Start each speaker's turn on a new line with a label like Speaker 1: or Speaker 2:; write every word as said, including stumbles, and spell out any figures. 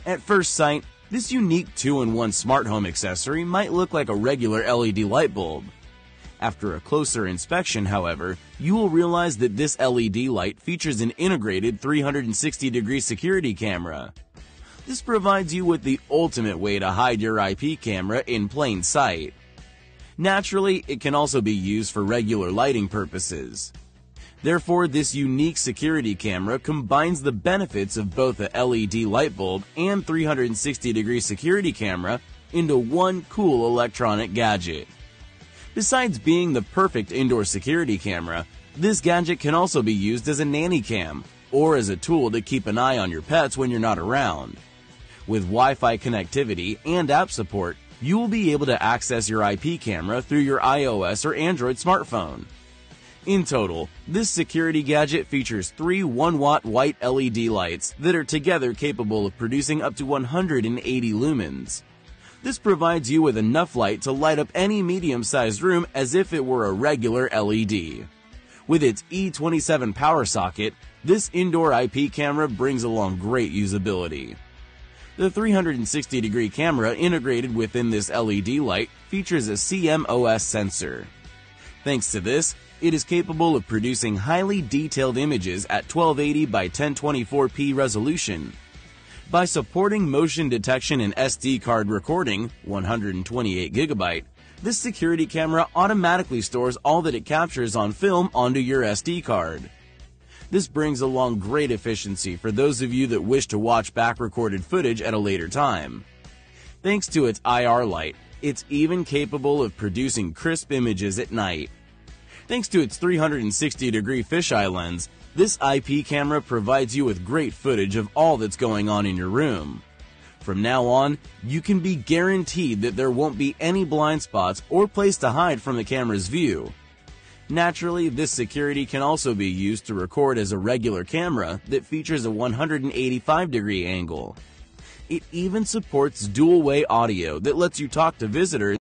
Speaker 1: At first sight, this unique two in one smart home accessory might look like a regular L E D light bulb. After a closer inspection, however, you will realize that this L E D light features an integrated three hundred sixty degree security camera. This provides you with the ultimate way to hide your I P camera in plain sight. Naturally, it can also be used for regular lighting purposes. Therefore, this unique security camera combines the benefits of both a L E D light bulb and three hundred sixty degree security camera into one cool electronic gadget. Besides being the perfect indoor security camera, this gadget can also be used as a nanny cam or as a tool to keep an eye on your pets when you're not around. With Wi-Fi connectivity and app support, you will be able to access your I P camera through your iOS or Android smartphone. In total, this security gadget features three one watt white L E D lights that are together capable of producing up to one hundred eighty lumens. This provides you with enough light to light up any medium-sized room as if it were a regular L E D. With its E twenty-seven power socket, this indoor I P camera brings along great usability. The three hundred sixty degree camera integrated within this L E D light features a C M O S sensor. Thanks to this, it is capable of producing highly detailed images at twelve eighty by ten twenty-four p resolution. By supporting motion detection and S D card recording, one hundred twenty-eight gigabyte, this security camera automatically stores all that it captures on film onto your S D card. This brings along great efficiency for those of you that wish to watch back-recorded footage at a later time. Thanks to its I R light, it's even capable of producing crisp images at night. Thanks to its three hundred sixty degree fisheye lens, this I P camera provides you with great footage of all that's going on in your room. From now on, you can be guaranteed that there won't be any blind spots or place to hide from the camera's view. Naturally, this security can also be used to record as a regular camera that features a one hundred eighty-five degree angle. It even supports dual-way audio that lets you talk to visitors